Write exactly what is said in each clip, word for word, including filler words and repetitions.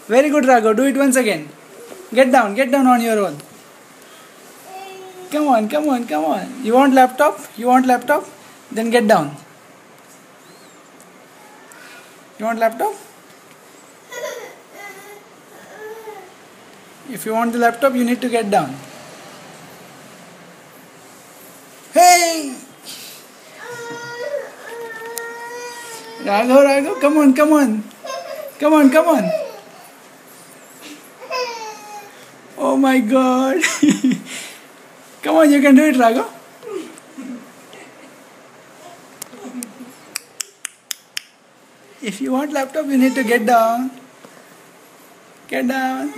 Very good, Raghav. Do it once again. Get down. Get down on your own. Come on, come on, come on. You want laptop? You want laptop? Then get down. You want laptop? If you want the laptop, you need to get down. Hey! Raghav, Raghav, come on, come on. Come on, come on. Oh my God. Come on, you can do it, Raghav. If you want laptop, you need to get down. Get down.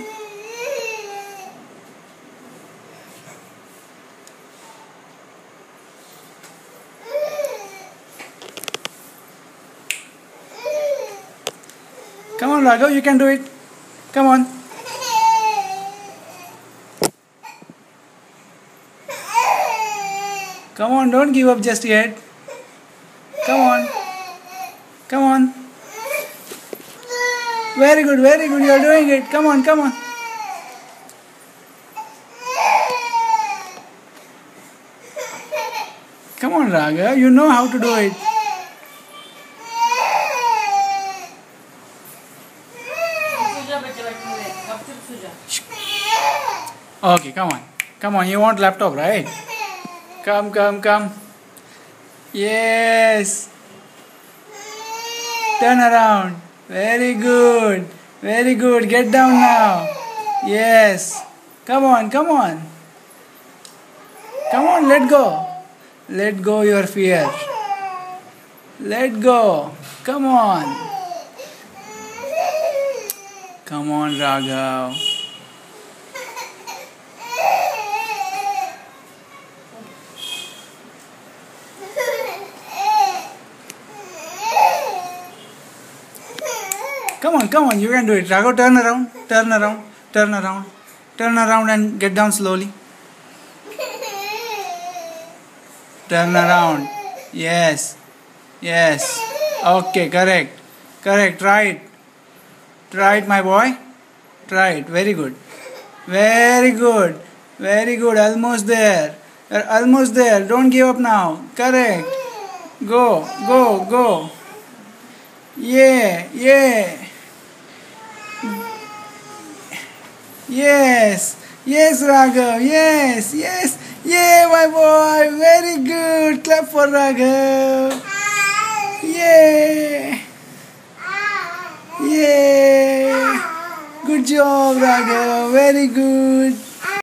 Come on, Raghav, you can do it. Come on. Come on, don't give up just yet. Come on. Come on. Very good, very good. You are doing it. Come on, come on. Come on, Raghav. You know how to do it. Okay, come on. Come on, you want laptop, right? Come, come, come. Yes. Turn around. Very good. Very good. Get down now. Yes. Come on, come on. Come on, let go. Let go your fear. Let go. Come on. Come on, Raghav. Come on, come on, you can do it. Raghav, turn around, turn around, turn around, turn around and get down slowly. Turn around. Yes, yes. Okay, correct, correct. Try it. Try it, my boy. Try it. Very good. Very good. Very good. Almost there. You're almost there. Don't give up now. Correct. Go, go, go. Yeah, yeah. Yes, yes, Raghav, yes, yes, yeah, my boy, very good, clap for Raghav, yeah, yeah, good job, Raghav, very good.